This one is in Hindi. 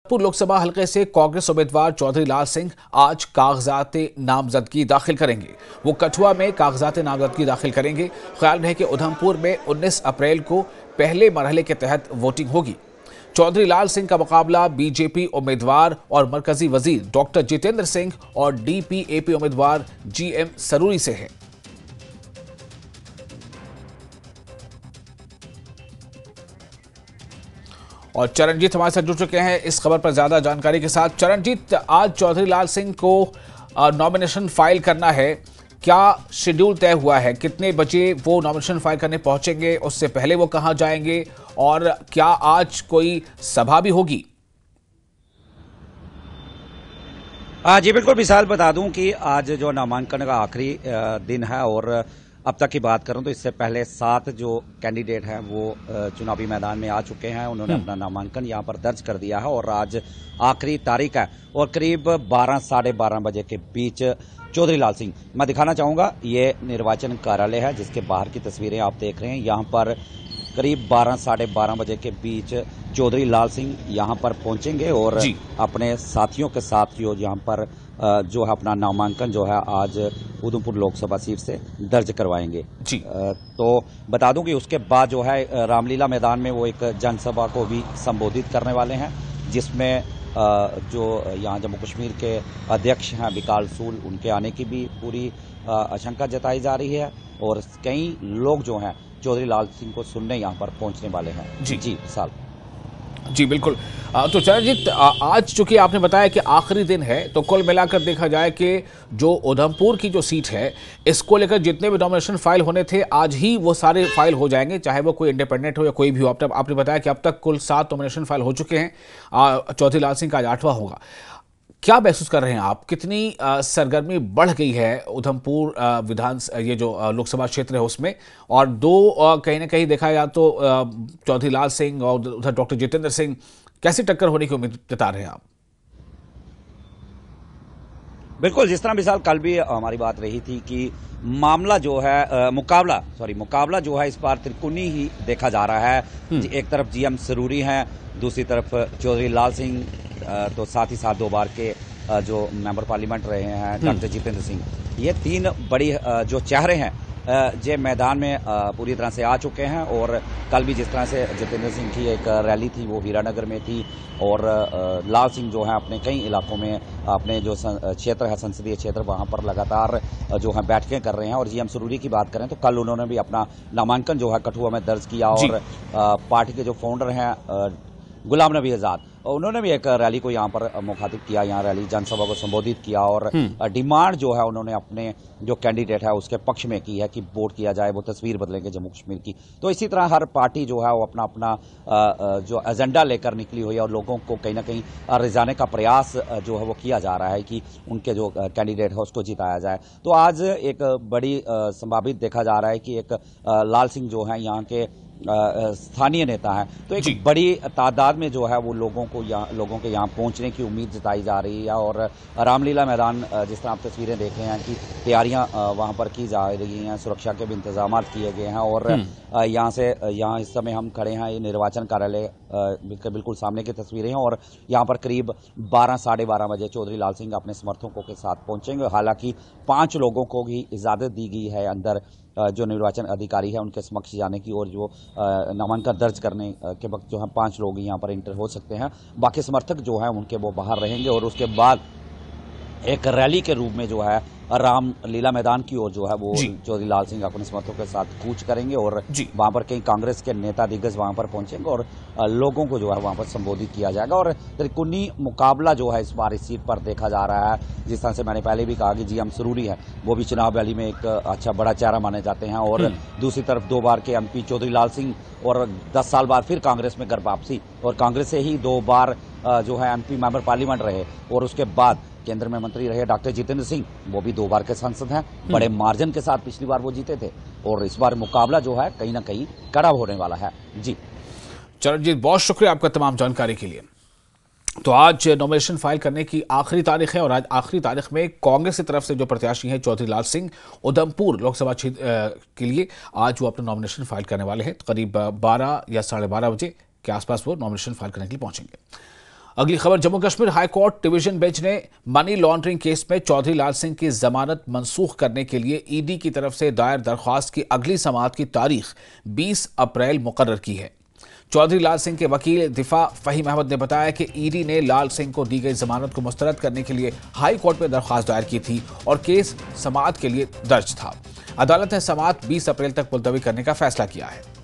उधमपुर लोकसभा हलके से कांग्रेस उम्मीदवार चौधरी लाल सिंह आज कागजात नामजदगी दाखिल करेंगे। वो कठुआ में कागजात नामजदगी दाखिल करेंगे। ख्याल रहे कि उधमपुर में 19 अप्रैल को पहले मरहले के तहत वोटिंग होगी। चौधरी लाल सिंह का मुकाबला बीजेपी उम्मीदवार और मरकजी वजीर डॉक्टर जितेंद्र सिंह और डीपीएपी उम्मीदवार जीएम सरूरी से है। और चरणजीत हमारे साथ जुड़ चुके हैं इस खबर पर ज्यादा जानकारी के साथ। चरणजीत, आज चौधरी लाल सिंह को नॉमिनेशन फाइल करना है, क्या शेड्यूल तय हुआ है? कितने बजे वो नॉमिनेशन फाइल करने पहुंचेंगे? उससे पहले वो कहां जाएंगे? और क्या आज कोई सभा भी होगी? जी बिल्कुल विशाल, बता दूं कि आज जो नामांकन का आखिरी दिन है और अब तक की बात करूं तो इससे पहले 7 जो कैंडिडेट हैं वो चुनावी मैदान में आ चुके हैं। उन्होंने अपना नामांकन यहां पर दर्ज कर दिया है और आज आखिरी तारीख है और करीब 12 साढ़े 12 बजे के बीच चौधरी लाल सिंह, मैं दिखाना चाहूंगा ये निर्वाचन कार्यालय है जिसके बाहर की तस्वीरें आप देख रहे हैं। यहां पर करीब 12 साढ़े 12 बजे के बीच चौधरी लाल सिंह यहां पर पहुंचेंगे और अपने साथियों के साथ यहां पर जो है अपना नामांकन जो है आज उधमपुर लोकसभा सीट से दर्ज करवाएंगे। जी तो बता दूं कि उसके बाद जो है रामलीला मैदान में वो एक जनसभा को भी संबोधित करने वाले हैं, जिसमें जो यहाँ जम्मू कश्मीर के अध्यक्ष हैं विकाल सूल, उनके आने की भी पूरी आशंका जताई जा रही है और कई लोग जो हैं चौधरी लाल सिंह को सुनने यहाँ पर पहुंचने वाले हैं। जी साल जी बिल्कुल। तो चरणजीत, आज चूंकि आपने बताया कि आखिरी दिन है, तो कुल मिलाकर देखा जाए कि जो उधमपुर की जो सीट है इसको लेकर जितने भी नॉमिनेशन फाइल होने थे आज ही वो सारे फाइल हो जाएंगे, चाहे वो कोई इंडिपेंडेंट हो या कोई भी हो। आपने बताया कि अब तक कुल 7 नॉमिनेशन फाइल हो चुके हैं। चौधरी लाल सिंह का आज 8वां होगा। क्या महसूस कर रहे हैं आप? कितनी सरगर्मी बढ़ गई है उधमपुर ये जो लोकसभा क्षेत्र है उसमें? और कहीं ना कहीं देखा जाए तो चौधरी लाल सिंह और उधर डॉक्टर जितेंद्र सिंह, कैसी टक्कर होने की उम्मीद जता रहे हैं आप? बिल्कुल, जिस तरह मिसाल कल भी हमारी बात रही थी कि मामला जो है मुकाबला जो है इस बार त्रिकोणीय ही देखा जा रहा है। एक तरफ जीएम सरूरी हैं, दूसरी तरफ चौधरी लाल सिंह, तो साथ ही साथ 2 बार के जो मेंबर पार्लियामेंट रहे हैं डॉक्टर जितेंद्र सिंह। ये 3 बड़ी जो चेहरे हैं जे मैदान में पूरी तरह से आ चुके हैं। और कल भी जिस तरह से जितेंद्र सिंह की एक रैली थी वो हीरानगर में थी और लाल सिंह जो है अपने कई इलाकों में अपने जो क्षेत्र है, संसदीय क्षेत्र, वहां पर लगातार जो है बैठकें कर रहे हैं। और जीएम सरूरी की बात करें तो कल उन्होंने भी अपना नामांकन जो है कठुआ में दर्ज किया और पार्टी के जो फाउंडर हैं गुलाम नबी आजाद, उन्होंने भी एक रैली को यहाँ पर मुखातिब किया, यहाँ रैली जनसभा को संबोधित किया और डिमांड जो है उन्होंने अपने जो कैंडिडेट है उसके पक्ष में की है कि वोट किया जाए, वो तस्वीर बदलेंगे जम्मू कश्मीर की। तो इसी तरह हर पार्टी जो है वो अपना अपना जो एजेंडा लेकर निकली हुई है और लोगों को कहीं ना कहीं रिझाने का प्रयास जो है वो किया जा रहा है कि उनके जो कैंडिडेट है उसको जिताया जाए। तो आज एक बड़ी संभावित देखा जा रहा है कि एक लाल सिंह जो है यहाँ के स्थानीय नेता है, तो एक बड़ी तादाद में जो है वो लोगों के यहाँ पहुंचने की उम्मीद जताई जा रही है। और रामलीला मैदान जिस तरह आप तस्वीरें देख रहे हैं कि तैयारियां वहां पर की जा रही हैं, सुरक्षा के भी इंतजाम किए गए हैं। और यहाँ इस समय हम खड़े हैं, ये निर्वाचन कार्यालय बिल्कुल सामने की तस्वीरें हैं और यहाँ पर करीब 12 साढ़े 12 बजे चौधरी लाल सिंह अपने समर्थकों के साथ पहुंचेंगे। हालांकि 5 लोगों को भी इजाजत दी गई है अंदर जो निर्वाचन अधिकारी है उनके समक्ष जाने की, और जो नामांकन दर्ज करने के वक्त जो है 5 लोग यहाँ पर इंटर हो सकते हैं। बाकी समर्थक जो हैं उनके वो बाहर रहेंगे और उसके बाद एक रैली के रूप में जो है रामलीला मैदान की ओर जो है वो चौधरी लाल सिंह अपने समर्थकों के साथ कूच करेंगे और वहां पर कई कांग्रेस के नेता दिग्गज वहां पर पहुंचेंगे और लोगों को जो है वहां पर संबोधित किया जाएगा। और त्रिकोणीय मुकाबला जो है इस बार इस सीट पर देखा जा रहा है। जिस तरह से मैंने पहले भी कहा कि जीएम सरूरी है, वो भी चुनाव रैली में एक अच्छा बड़ा चेहरा माने जाते हैं और दूसरी तरफ 2 बार के एमपी चौधरी लाल सिंह और 10 साल बाद फिर कांग्रेस में घर वापसी, और कांग्रेस से ही 2 बार जो है एमपी मेंबर पार्लियामेंट रहे और उसके बाद केंद्र में मंत्री रहे डॉक्टर जितेंद्र सिंह, वो भी 2 बार के सांसद हैं। बड़े मार्जिन के साथ पिछली बार वो जीते थे और इस बार मुकाबला जो है कहीं ना कहीं कड़ा होने वाला है। जी चरणजीत, बहुत शुक्रिया आपका तमाम जानकारी के लिए। तो आज नॉमिनेशन फाइल करने की आखिरी तारीख है और आज आखिरी तारीख में कांग्रेस की तरफ से जो प्रत्याशी हैं चौधरी लाल सिंह उधमपुर लोकसभा क्षेत्र के लिए आज वो अपना नॉमिनेशन फाइल करने वाले हैं। करीब 12 या साढ़े 12 बजे के आसपास वो नॉमिनेशन फाइल करने के लिए पहुंचेंगे। अगली खबर, Jammu Kashmir high court division bench ने मनी लॉन्ड्रिंग केस में चौधरी लाल सिंह की जमानत मंसूख करने के लिए ईडी की तरफ से दायर दरख्वास्त की अगली समाअत की तारीख 20 अप्रैल मुकर्रर की है। चौधरी लाल सिंह के वकील दिफा फहीम अहमद ने बताया कि ईडी ने लाल सिंह को दी गई जमानत को मुस्तरद करने के लिए हाई कोर्ट में दरख्वास्त दायर की थी और केस समाअत के लिए दर्ज था। अदालत ने समाअत 20 अप्रैल तक मुलतवी करने का फैसला किया है।